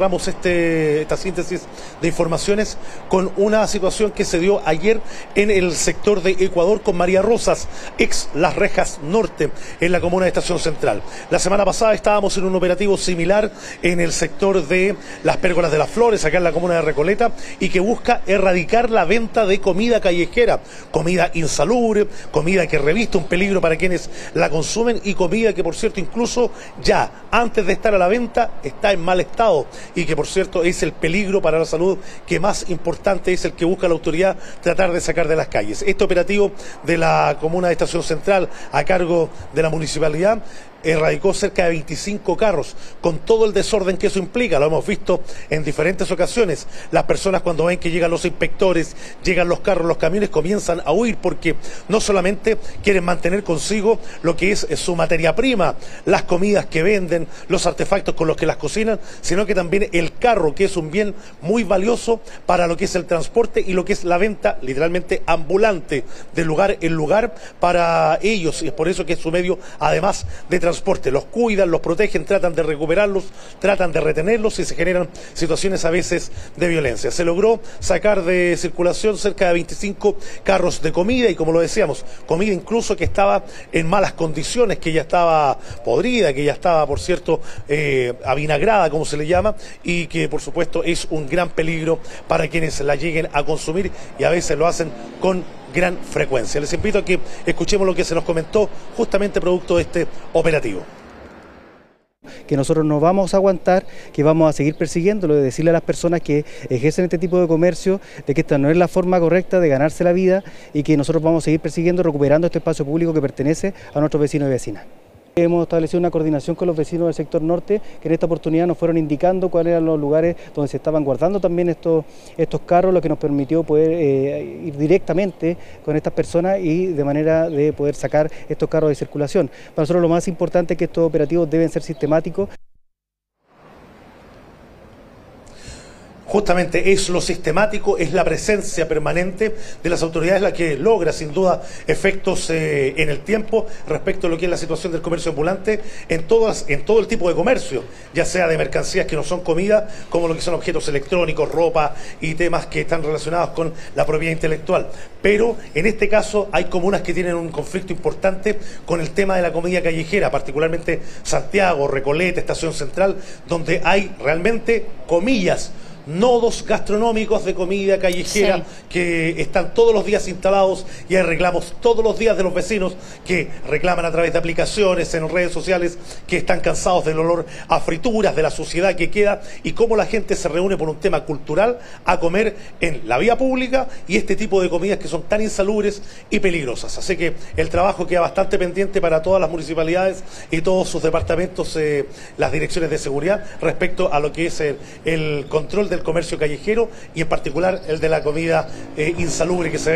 cerramos esta síntesis de informaciones con una situación que se dio ayer en el sector de Ecuador con María Rosas, ex Las Rejas Norte, en la comuna de Estación Central. La semana pasada estábamos en un operativo similar en el sector de Las Pérgolas de las Flores, acá en la comuna de Recoleta, y que busca erradicar la venta de comida callejera, comida insalubre, comida que reviste un peligro para quienes la consumen y comida que, por cierto, incluso ya antes de estar a la venta está en mal estado y que, por cierto, es el peligro para la salud que más importante es el que busca la autoridad tratar de sacar de las calles. Este operativo de la comuna de Estación Central a cargo de la municipalidad erradicó cerca de 25 carros, con todo el desorden que eso implica. Lo hemos visto en diferentes ocasiones. Las personas, cuando ven que llegan los inspectores, llegan los carros, los camiones, comienzan a huir porque no solamente quieren mantener consigo lo que es su materia prima, las comidas que venden, los artefactos con los que las cocinan, sino que también el carro, que es un bien muy valioso para lo que es el transporte y lo que es la venta literalmente ambulante de lugar en lugar para ellos, y es por eso que es su medio además de transporte. Los cuidan, los protegen, tratan de recuperarlos, tratan de retenerlos y se generan situaciones a veces de violencia. Se logró sacar de circulación cerca de 25 carros de comida y, como lo decíamos, comida incluso que estaba en malas condiciones, que ya estaba podrida, que ya estaba, por cierto, avinagrada, como se le llama, y que, por supuesto, es un gran peligro para quienes la lleguen a consumir y a veces lo hacen con gran frecuencia. Les invito a que escuchemos lo que se nos comentó justamente producto de este operativo. Que nosotros no vamos a aguantar, que vamos a seguir persiguiéndolo, de decirle a las personas que ejercen este tipo de comercio de que esta no es la forma correcta de ganarse la vida y que nosotros vamos a seguir persiguiendo, recuperando este espacio público que pertenece a nuestros vecinos y vecinas. Hemos establecido una coordinación con los vecinos del sector norte que en esta oportunidad nos fueron indicando cuáles eran los lugares donde se estaban guardando también estos carros, lo que nos permitió poder ir directamente con estas personas y de manera de poder sacar estos carros de circulación. Para nosotros lo más importante es que estos operativos deben ser sistemáticos. Justamente es lo sistemático, es la presencia permanente de las autoridades la que logra sin duda efectos en el tiempo respecto a lo que es la situación del comercio ambulante en todo el tipo de comercio, ya sea de mercancías que no son comida, como lo que son objetos electrónicos, ropa y temas que están relacionados con la propiedad intelectual. Pero en este caso hay comunas que tienen un conflicto importante con el tema de la comida callejera, particularmente Santiago, Recoleta, Estación Central, donde hay realmente, comillas, nodos gastronómicos de comida callejera, sí, que están todos los días instalados y hay reclamos todos los días de los vecinos que reclaman a través de aplicaciones en redes sociales que están cansados del olor a frituras, de la suciedad que queda y cómo la gente se reúne por un tema cultural a comer en la vía pública y este tipo de comidas que son tan insalubres y peligrosas. Así que el trabajo queda bastante pendiente para todas las municipalidades y todos sus departamentos, las direcciones de seguridad respecto a lo que es el control del comercio callejero y en particular el de la comida insalubre que se